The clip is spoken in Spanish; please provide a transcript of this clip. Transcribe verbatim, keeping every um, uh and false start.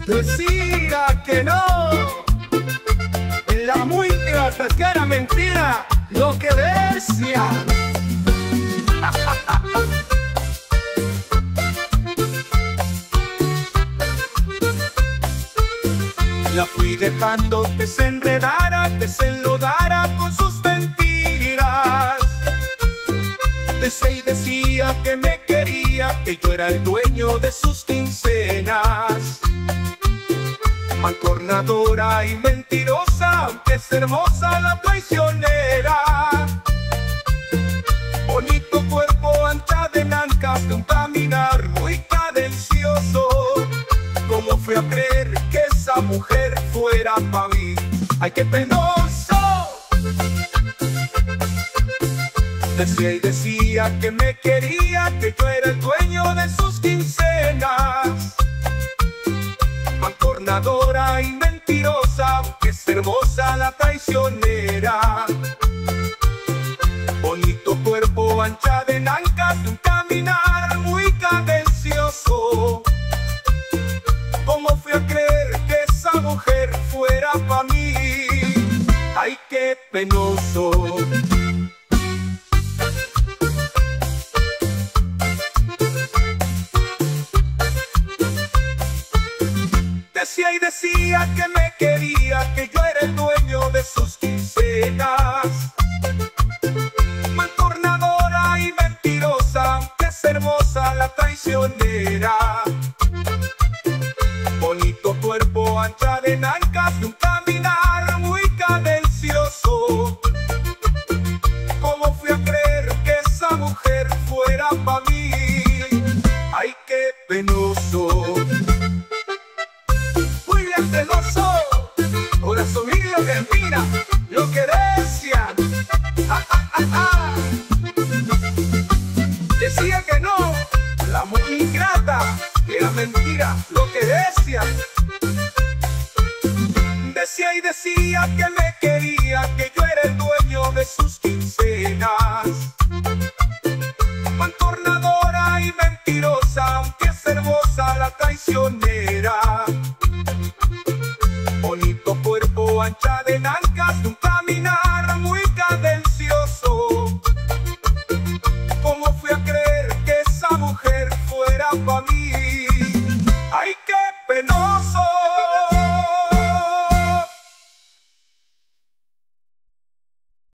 Decía que no, la muy grata que era mentira lo que decía. La fui dejando que se enredara, que se enlodara con sus mentiras. Decía y decía que me quería, que yo era el dueño de sus quincenas. Mancornadora y mentirosa, aunque es hermosa la traicionera. Bonito cuerpo, ancha de nancas, de un caminar muy cadencioso. ¿Cómo fui a creer que esa mujer fuera pa' mí? ¡Ay, qué penoso! Decía y decía que me quería, que yo era el dueño de sus quincenas. Mancornadora y mentirosa, aunque es hermosa la traicionera. Bonito cuerpo, ancha de nancas, de un caminar muy cadencioso. ¿Cómo fui a creer que esa mujer fuera pa' mí? ¡Ay, qué penoso! Decía y decía que me quería, que yo era el dueño de sus quincenas. Mancornadora y mentirosa, aunque es hermosa la traicionera. Bonito cuerpo, ancha de nancas, de un caminar muy cadencioso. ¿Cómo fui a creer que esa mujer fuera pa' mí? ¡Ay, qué penoso! Celoso, ahora subí lo que mira, lo que decían. Ah, ah, ah, ah. Decía que no, la muy ingrata, que era mentira lo que decían. Decía y decía que me quería, que yo era el dueño de sus quincenas. Mancornadora y mentirosa, aunque es hermosa la traicionera. Bonito cuerpo, ancha